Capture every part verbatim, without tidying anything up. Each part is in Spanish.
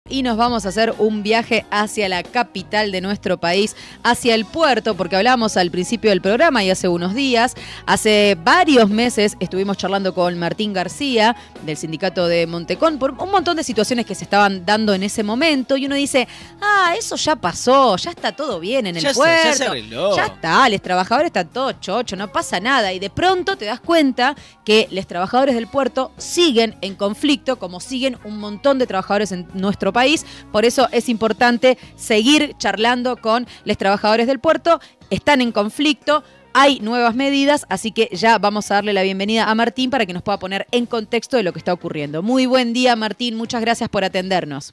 y nos vamos a hacer un viaje hacia la capital de nuestro país, hacia el puerto, porque hablamos al principio del programa y hace unos días, hace varios meses estuvimos charlando con Martín García del sindicato de Montecón por un montón de situaciones que se estaban dando en ese momento y uno dice, ah, eso ya pasó, ya está todo bien en el ya puerto, se, ya, se arregló. Ya está, los trabajadores están todos chochos, no pasa nada y de pronto te das cuenta que los trabajadores del puerto siguen en conflicto como siguen un montón de trabajadores en nuestro país, por eso es importante seguir charlando con los trabajadores del puerto, están en conflicto, hay nuevas medidas, así que ya vamos a darle la bienvenida a Martín para que nos pueda poner en contexto de lo que está ocurriendo. Muy buen día, Martín, muchas gracias por atendernos.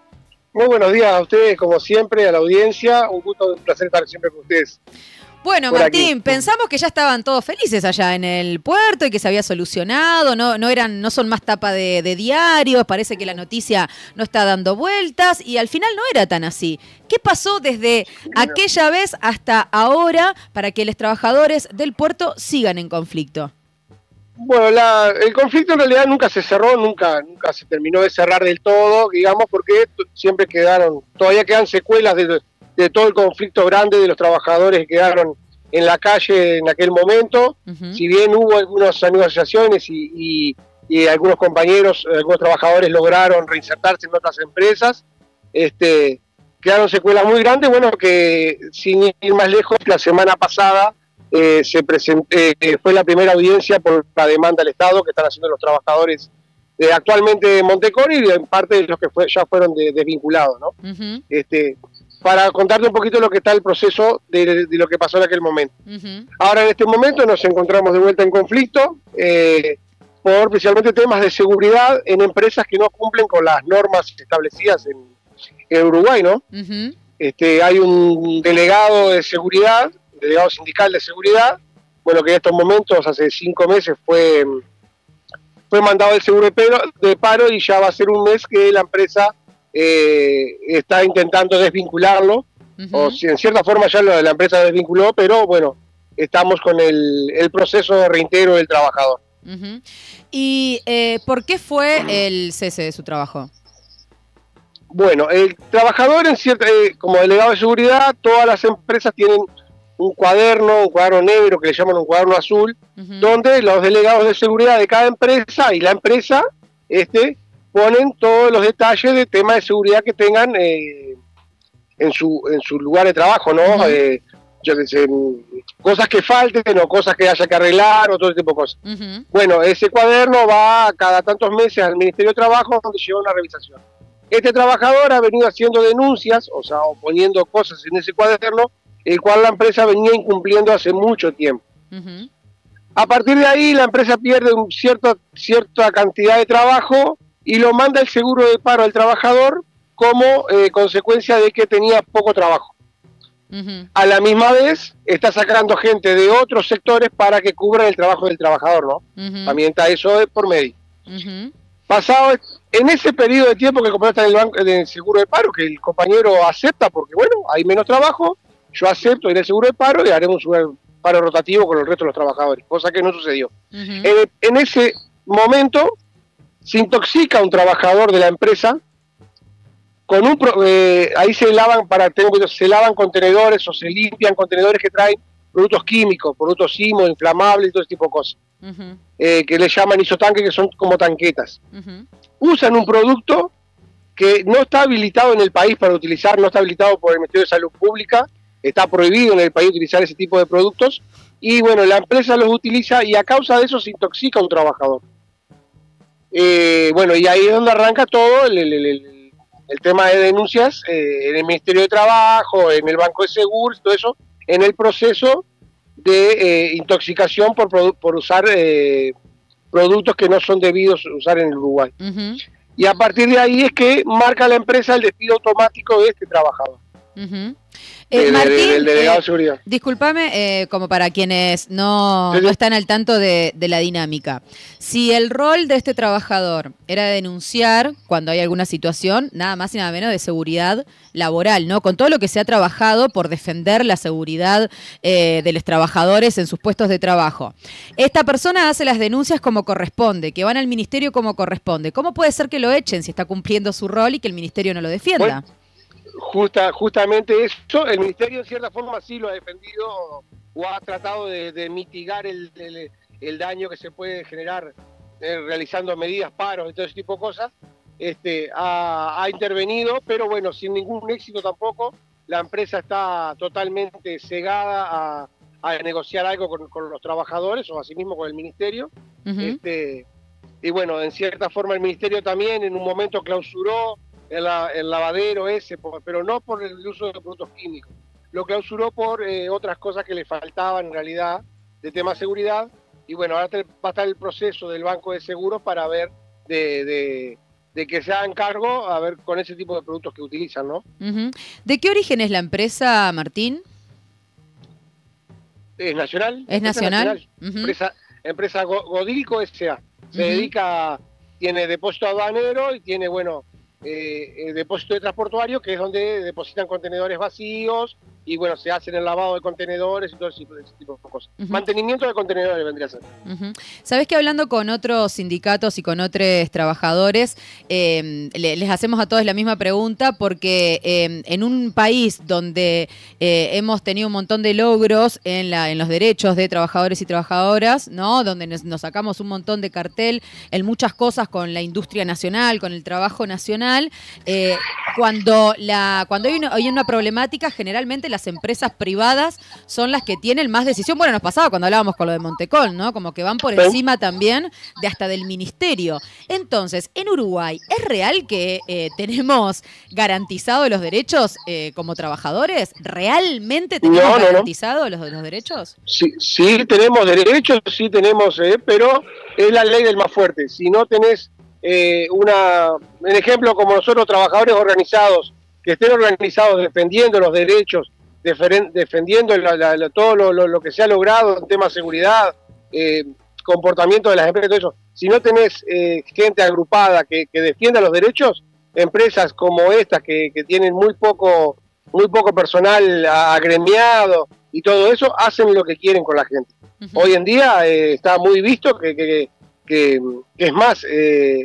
Muy buenos días a ustedes, como siempre, a la audiencia, un gusto, un placer estar siempre con ustedes. Bueno, Martín, aquí. Pensamos que ya estaban todos felices allá en el puerto y que se había solucionado, no, no eran, no son más tapa de, de diarios, parece que la noticia no está dando vueltas y al final no era tan así. ¿Qué pasó desde sí, aquella no. vez hasta ahora para que los trabajadores del puerto sigan en conflicto? Bueno, la, el conflicto en realidad nunca se cerró, nunca, nunca se terminó de cerrar del todo, digamos, porque siempre quedaron, todavía quedan secuelas de de todo el conflicto grande de los trabajadores que quedaron en la calle en aquel momento. Uh-huh. Si bien hubo algunas negociaciones y, y, y algunos compañeros, algunos trabajadores lograron reinsertarse en otras empresas, este, quedaron secuelas muy grandes. Bueno, que sin ir más lejos, la semana pasada eh, se presentó, eh, fue la primera audiencia por la demanda del Estado que están haciendo los trabajadores de, actualmente de Montecón y en parte de los que fue, ya fueron de, desvinculados, ¿no? Uh-huh. Este, para contarte un poquito lo que está el proceso de, de lo que pasó en aquel momento. Uh-huh. Ahora, en este momento nos encontramos de vuelta en conflicto eh, por principalmente temas de seguridad en empresas que no cumplen con las normas establecidas en, en Uruguay, ¿no? Uh-huh. Este, hay un delegado de seguridad, delegado sindical de seguridad, bueno, que en estos momentos, hace cinco meses, fue, fue mandado el seguro de paro, de paro y ya va a ser un mes que la empresa Eh, está intentando desvincularlo, uh-huh. o si en cierta forma ya lo, la empresa desvinculó, pero bueno, estamos con el, el proceso de reintegro del trabajador. Uh-huh. ¿Y eh, por qué fue el cese de su trabajo? Bueno, el trabajador, en cierta, eh, como delegado de seguridad, todas las empresas tienen un cuaderno, un cuaderno negro que le llaman un cuaderno azul, uh-huh. donde los delegados de seguridad de cada empresa y la empresa, este, ponen todos los detalles de temas de seguridad que tengan eh, en su en su lugar de trabajo, ¿no? Uh-huh. Eh, yo que sé, cosas que falten o cosas que haya que arreglar o todo ese tipo de cosas. Uh-huh. Bueno, ese cuaderno va cada tantos meses al Ministerio de Trabajo donde lleva una revisación. Este trabajador ha venido haciendo denuncias, o sea, o poniendo cosas en ese cuaderno, el cual la empresa venía incumpliendo hace mucho tiempo. Uh-huh. A partir de ahí la empresa pierde un cierto, cierta cantidad de trabajo y lo manda el seguro de paro al trabajador como eh, consecuencia de que tenía poco trabajo. Uh-huh. A la misma vez está sacando gente de otros sectores para que cubran el trabajo del trabajador, ¿no? Uh-huh. También está eso por medio. Uh-huh. Pasado en ese periodo de tiempo que el compañero está en el, banco, en el seguro de paro, que el compañero acepta porque, bueno, hay menos trabajo, yo acepto ir al seguro de paro y haremos un paro rotativo con el resto de los trabajadores, cosa que no sucedió. Uh-huh. En, en ese momento se intoxica un trabajador de la empresa, con un eh, ahí se lavan para tengo, se lavan contenedores o se limpian contenedores que traen productos químicos, productos simo, inflamables y todo ese tipo de cosas, uh-huh. eh, que le llaman isotanques, que son como tanquetas. Uh-huh. Usan un producto que no está habilitado en el país para utilizar, no está habilitado por el Ministerio de Salud Pública, está prohibido en el país utilizar ese tipo de productos, y bueno, la empresa los utiliza y a causa de eso se intoxica un trabajador. Eh, bueno, y ahí es donde arranca todo el, el, el, el tema de denuncias eh, en el Ministerio de Trabajo, en el Banco de Seguros, todo eso, en el proceso de eh, intoxicación por, por usar eh, productos que no son debidos usar en el Uruguay. Uh-huh. Y a partir de ahí es que marca la empresa el despido automático de este trabajador. Uh-huh. Eh, eh, Martín, del de delegado eh, de seguridad. Discúlpame, eh, como para quienes no, Sí, sí. no están al tanto de, de la dinámica. Si el rol de este trabajador era denunciar cuando hay alguna situación, nada más y nada menos de seguridad laboral, ¿no? Con todo lo que se ha trabajado por defender la seguridad eh, de los trabajadores en sus puestos de trabajo. Esta persona hace las denuncias como corresponde, que van al ministerio como corresponde. ¿Cómo puede ser que lo echen si está cumpliendo su rol y que el ministerio no lo defienda? Bueno, Justa, justamente eso, el Ministerio en cierta forma sí lo ha defendido o ha tratado de, de mitigar el, el, el daño que se puede generar eh, realizando medidas, paros y todo ese tipo de cosas. Este, ha, ha intervenido, pero bueno, sin ningún éxito tampoco. La empresa está totalmente cegada a, a negociar algo con, con los trabajadores o asimismo con el Ministerio. Uh-huh. este, y bueno, en cierta forma el Ministerio también en un momento clausuró El, el lavadero ese, por, pero no por el uso de productos químicos. Lo clausuró por eh, otras cosas que le faltaban en realidad de tema de seguridad. Y bueno, ahora te, va a estar el proceso del Banco de Seguros para ver de, de, de que se hagan cargo a ver con ese tipo de productos que utilizan, ¿no? Uh-huh. ¿De qué origen es la empresa, Martín? Es nacional. ¿Es nacional? nacional. Uh-huh. Empresa, empresa Godilco S A. Se uh-huh. dedica, tiene depósito aduanero y tiene, bueno, Eh, eh, depósito de transportuario, que es donde depositan contenedores vacíos y bueno, se hacen el lavado de contenedores y todo ese, ese tipo de cosas. Uh-huh. Mantenimiento de contenedores vendría a ser. Uh-huh. Sabés que hablando con otros sindicatos y con otros trabajadores, eh, le, les hacemos a todos la misma pregunta porque eh, en un país donde eh, hemos tenido un montón de logros en, la, en los derechos de trabajadores y trabajadoras, ¿no? Donde nos, nos sacamos un montón de cartel en muchas cosas con la industria nacional, con el trabajo nacional. Eh, cuando la cuando hay una, hay una problemática, generalmente las empresas privadas son las que tienen más decisión. Bueno, nos pasaba cuando hablábamos con lo de Montecol, ¿no? Como que van por encima también de hasta del ministerio. Entonces, en Uruguay, ¿es real que eh, tenemos garantizados los derechos eh, como trabajadores? ¿Realmente tenemos no, no, garantizados no. Los, los derechos? Sí, sí tenemos derechos, sí tenemos, eh, pero es la ley del más fuerte. Si no tenés Eh, una, un ejemplo como nosotros trabajadores organizados, que estén organizados defendiendo los derechos, defer, defendiendo la, la, la, todo lo, lo, lo que se ha logrado en tema de seguridad, eh, comportamiento de las empresas, todo eso. Si no tenés eh, gente agrupada que, que defienda los derechos, empresas como estas que, que tienen muy poco, muy poco personal agremiado y todo eso, hacen lo que quieren con la gente. Uh-huh. Hoy en día eh, está muy visto que, que Que, que es más, eh,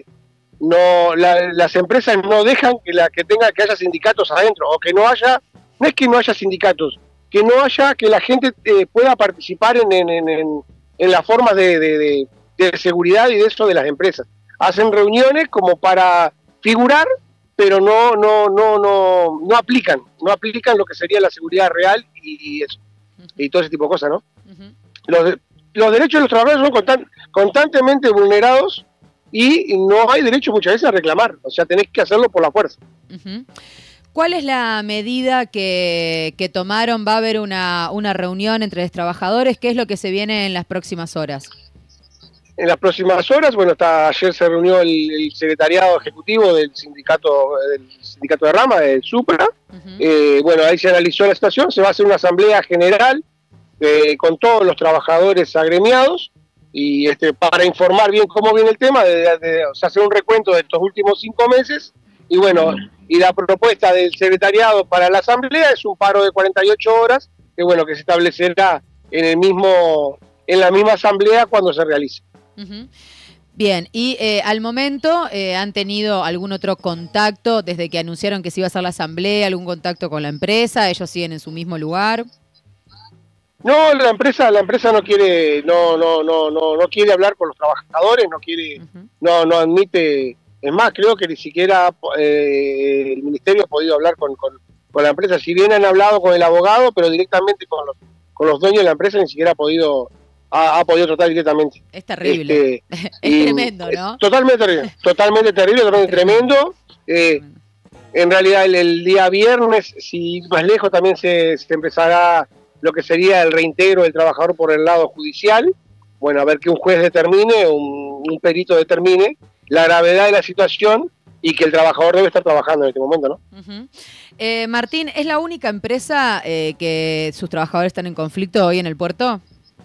no la, las empresas no dejan que, la, que tenga que haya sindicatos adentro, o que no haya, no es que no haya sindicatos, que no haya, que la gente eh, pueda participar en, en, en, en las formas de, de, de, de seguridad y de eso de las empresas. Hacen reuniones como para figurar, pero no, no, no, no, no aplican, no aplican lo que sería la seguridad real y, y eso, uh-huh. y todo ese tipo de cosas, ¿no? Uh-huh. Los de, Los derechos de los trabajadores son constant, constantemente vulnerados y no hay derecho muchas veces a reclamar. O sea, tenés que hacerlo por la fuerza. Uh-huh. ¿Cuál es la medida que, que tomaron? ¿Va a haber una, una reunión entre los trabajadores? ¿Qué es lo que se viene en las próximas horas? En las próximas horas, bueno, hasta ayer se reunió el, el secretariado ejecutivo del sindicato del sindicato de rama, del SUPRA. Uh-huh. Eh, bueno, ahí se analizó la situación, se va a hacer una asamblea general Eh, con todos los trabajadores agremiados y este para informar bien cómo viene el tema, de, de, de o sea, hacer un recuento de estos últimos cinco meses y bueno, y la propuesta del secretariado para la asamblea es un paro de cuarenta y ocho horas que bueno, que se establecerá en el mismo en la misma asamblea cuando se realice. Uh-huh. Bien, y eh, al momento eh, ¿han tenido algún otro contacto desde que anunciaron que se iba a hacer la asamblea, algún contacto con la empresa? ¿Ellos siguen en su mismo lugar? No, la empresa, la empresa no quiere, no, no, no, no, no quiere hablar con los trabajadores, no quiere, uh-huh. no, no admite, es más, creo que ni siquiera eh, el ministerio ha podido hablar con, con, con la empresa, si bien han hablado con el abogado, pero directamente con los, con los dueños de la empresa ni siquiera ha podido, ha, ha podido tratar directamente. Es terrible, este, es tremendo, ¿no? Totalmente terrible, totalmente terrible, totalmente tremendo. Eh, en realidad el, el día viernes, si más lejos también se, se empezará lo que sería el reintegro del trabajador por el lado judicial, bueno, a ver que un juez determine, un, un perito determine la gravedad de la situación y que el trabajador debe estar trabajando en este momento, ¿no? Uh-huh. eh, Martín, ¿es la única empresa eh, que sus trabajadores están en conflicto hoy en el puerto?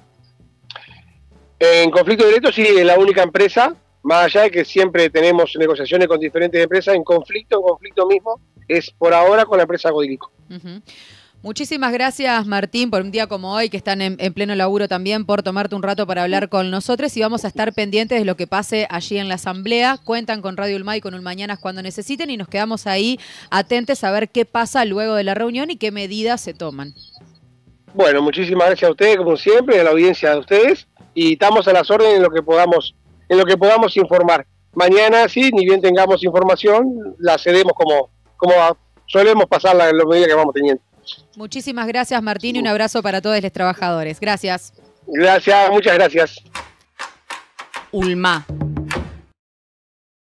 En conflicto directo sí, es la única empresa, más allá de que siempre tenemos negociaciones con diferentes empresas, en conflicto, en conflicto mismo, es por ahora con la empresa Codilico. Uh-huh. Muchísimas gracias, Martín, por un día como hoy, que están en, en pleno laburo también, por tomarte un rato para hablar con nosotros, y vamos a estar pendientes de lo que pase allí en la asamblea. Cuentan con Radio Ulma y con Ulmañanas cuando necesiten, y nos quedamos ahí atentos a ver qué pasa luego de la reunión y qué medidas se toman. Bueno, muchísimas gracias a ustedes, como siempre, a la audiencia de ustedes, y estamos a las órdenes en lo que podamos, en lo que podamos informar. Mañana, sí, ni bien tengamos información, la cedemos como, como solemos pasarla en las medidas que vamos teniendo. Muchísimas gracias, Martín, y un abrazo para todos los trabajadores. Gracias. Gracias, muchas gracias. Ulma.